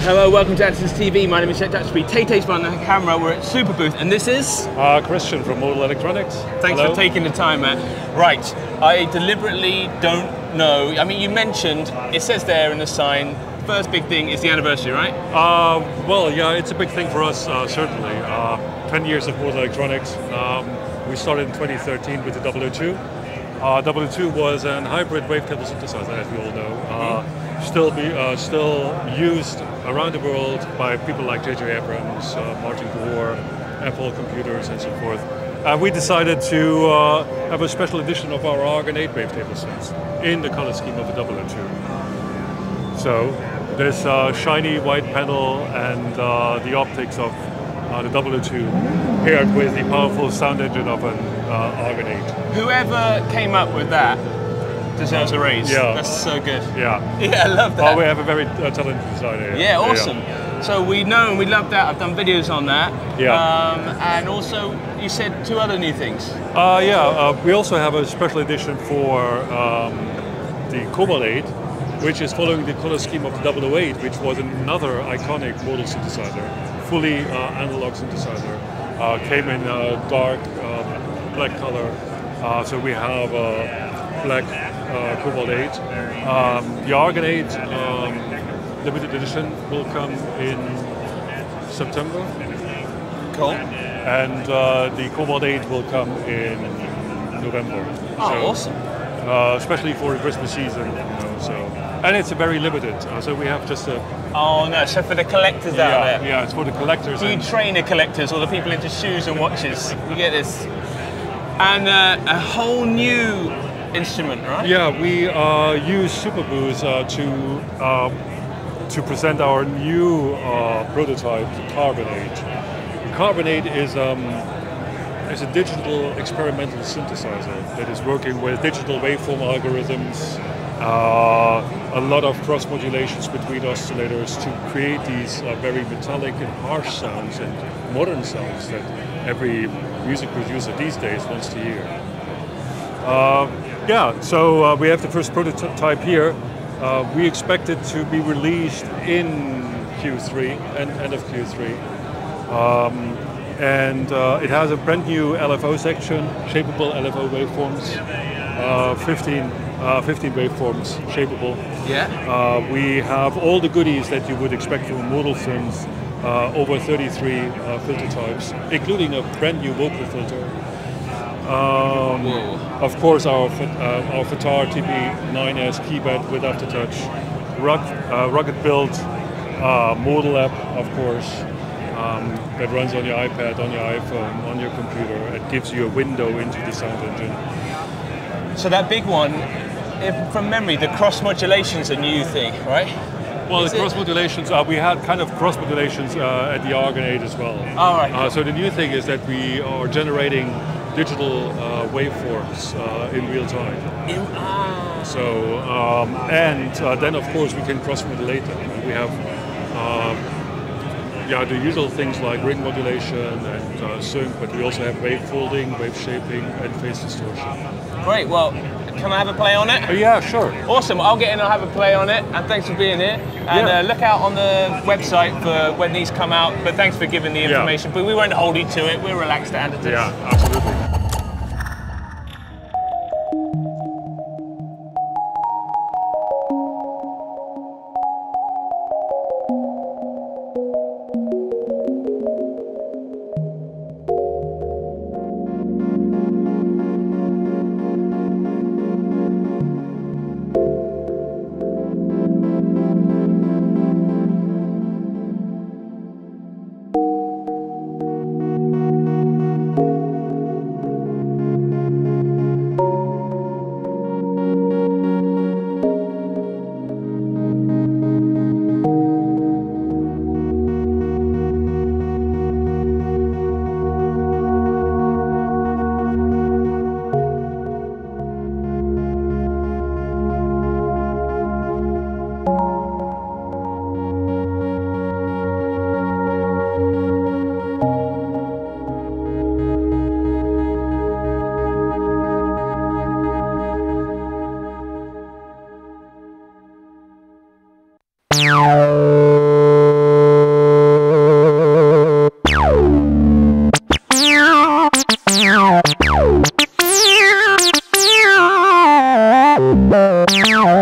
Hello, welcome to Andertons TV. My name is Chet Dutchby. Tay-Tay's behind the camera. We're at Superbooth, and this is Christian from Modal Electronics. Thanks for taking the time, man. Right, I deliberately don't know. I mean, you mentioned, it says there in the sign, first big thing is the anniversary, right? Well, yeah, it's a big thing for us, certainly. 10 years of Modal Electronics. We started in 2013 with the 002. 002 was an hybrid wavetable synthesizer, as we all know. Still used around the world by people like J.J. Abrams, Martin Gore, Apple computers, and so forth. We decided to have a special edition of our Carbon8 wavetable synths in the color scheme of the 002. So this shiny white panel and the optics of the 002 paired with the powerful sound engine of an Carbon8. Whoever came up with that deserves a raise. Yeah. That's so good. Yeah. Yeah, I love that. Oh, we have a very talented designer. Yeah, awesome. Yeah. So we know and we love that. I've done videos on that. Yeah. And also, you said two other new things. We also have a special edition for the Carbon8, which is following the color scheme of the 008, which was another iconic Modal synthesizer, fully analog synthesizer. Came in dark black color. So we have black Carbon8. The Carbon8 limited edition will come in September. Cool. And the Carbon8 will come in November. Oh, so, awesome. Especially for the Christmas season, you know, so. And it's very limited, so we have just a... Oh no, so for the collectors out there. Yeah, it's for the collectors. Do you trainer collectors or the people into shoes and watches? You get this. And a whole new instrument, right? Yeah, we use Superbooth to present our new prototype, the Carbon8. The Carbon8 is a digital experimental synthesizer that is working with digital waveform algorithms, a lot of cross modulations between oscillators to create these very metallic and harsh sounds and modern sounds that every music producer these days wants to hear. So we have the first prototype here. We expect it to be released in Q3, end of Q3. It has a brand new LFO section, shapeable LFO waveforms, 15 waveforms, shapeable. Yeah. We have all the goodies that you would expect from a Modal synth, over 33 filter types, including a brand new vocal filter. Of course, our Fatar TP9S keypad with aftertouch, rugged built Modal app, of course, that runs on your iPad, on your iPhone, on your computer. It gives you a window into the sound engine. So that big one, from memory, the cross modulation's a new thing, right? Well, the cross modulations, we had kind of cross modulations at the Carbon8 as well. All right. So the new thing is that we are generating digital waveforms in real time. Then of course we can cross modulate them. We have the usual things like ring modulation and sync, but we also have wave folding, wave shaping, and phase distortion. Great. Well, can I have a play on it? Yeah, sure. Awesome. I'll get in and I'll have a play on it. And thanks for being here. And look out on the website for when these come out. But thanks for giving the information. But we won't hold you to it. We're relaxed at Andertons. Yeah, absolutely. Bye.